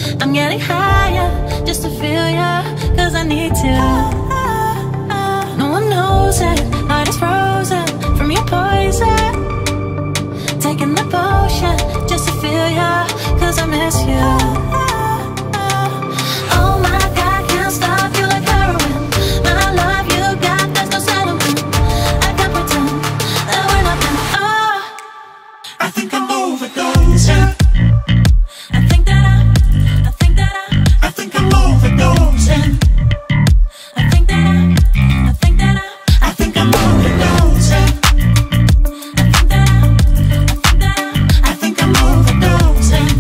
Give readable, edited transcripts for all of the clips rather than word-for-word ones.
I'm getting higher just to feel ya, cause I need to. No one knows it, heart is frozen from your poison. Taking the potion just to feel ya, cause I miss you. Oh my God, can't stop you like heroin. My love you got, there's no settlement. I can't pretend that we're nothing. Oh, I think I'm overdosing. I think that I think I'm overdosing. I think that I think I'm overdosing. I think I'm overdosing.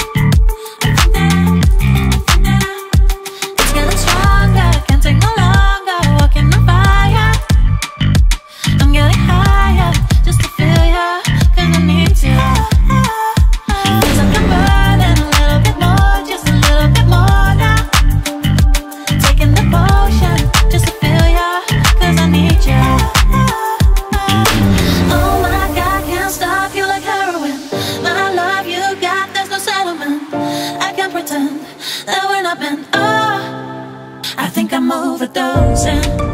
it's getting stronger, can't take no longer, walking on fire. I'm getting higher just to feel ya, cause I need to. Feels like I'm burning a little bit more, just a little bit more now. Taking the potion just to feel ya, cause I need ya. Oh my God, can't stop you like heroin. My love you got, there's no settlement. I can't pretend that we're not meant. Oh, I think I'm overdosing.